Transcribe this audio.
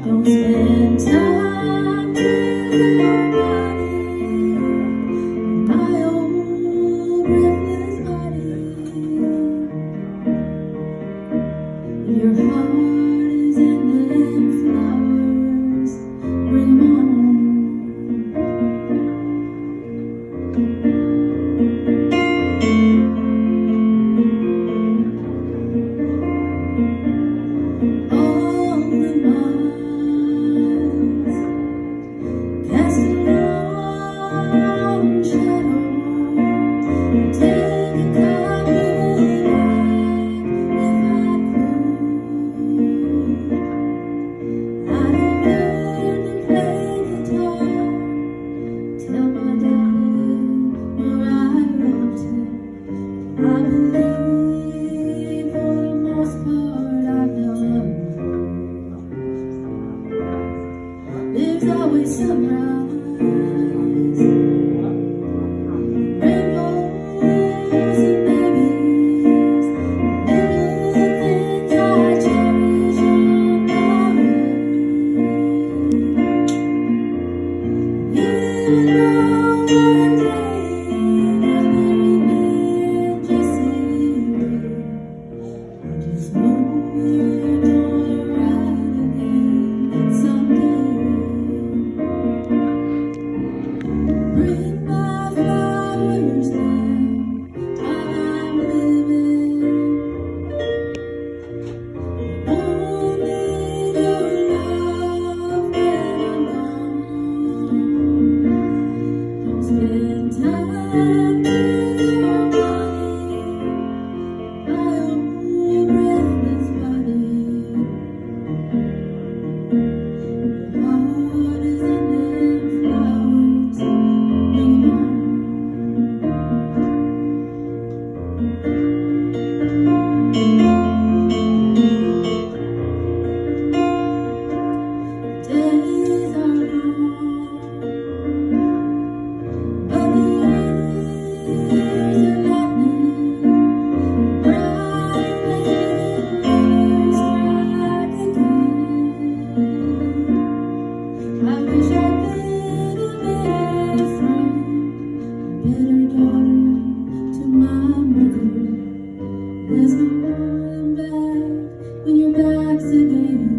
Don't spend time with nobody, my old breathless body. Your heart is in them flowers, bring 'em on. All the miles casting long shadows, take a comfortable life. If I could, I'd have learned to play guitar, tell my daddy more I loved him. I believe for the most part I've done. There's always sunrise, rainbows and babies, little things I cherish on my way. Even though one day they'll bury me in Jesse, I just know we're gonna ride again someday. Bring my flowers now, I'm living. Won't need your love when I'm gone. Don't spend time with nobody, my old breathless body. Your heart is in them flowers, bring 'em on. Days are long, but the years are lightning. Bright red strike again. I wish I'd been a better friend, a better daughter to my mother. There's no going back when your back's against